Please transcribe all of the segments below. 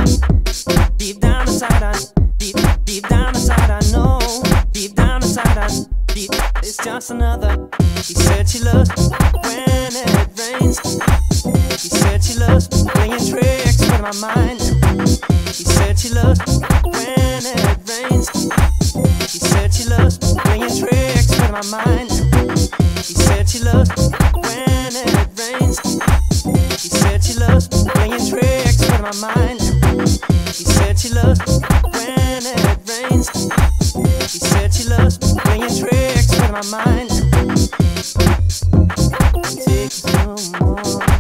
Deep down inside, deep down inside, I know. Deep down inside, it's just another. She said she loves when it rains. She said she loves playing tricks with my mind. She said she loves when it rains. She said she loves playing tricks with my mind. She said she loves when it rains. She said she loves playing tricks with my mind. She said she loves when it rains. She said she loves playing tricks with my mind. Take some more.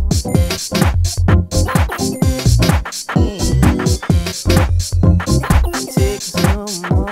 Take some more.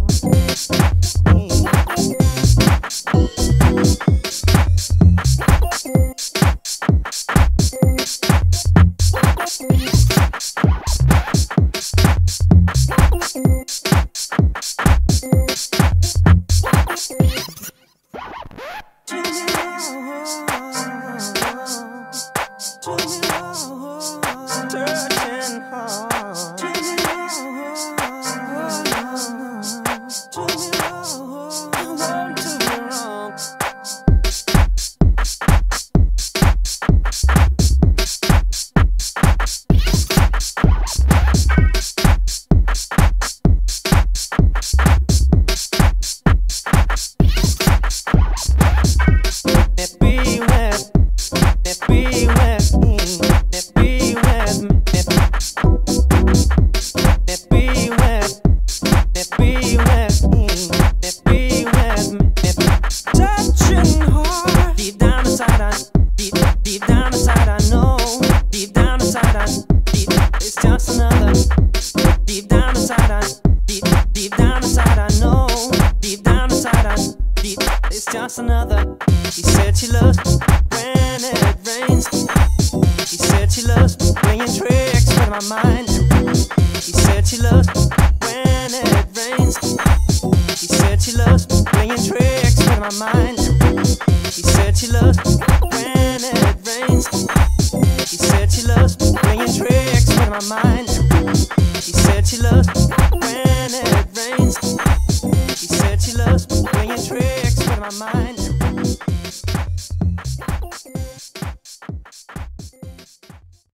Just another. She said she loves when it rains. She said she loves playing tricks with my mind. She said she loves when it rains. She said she loves playing tricks with my mind. She said she loves when it rains. She said she loves playing tricks with my mind. She said she loves when it rains. She said she loves playing tricks with my mind.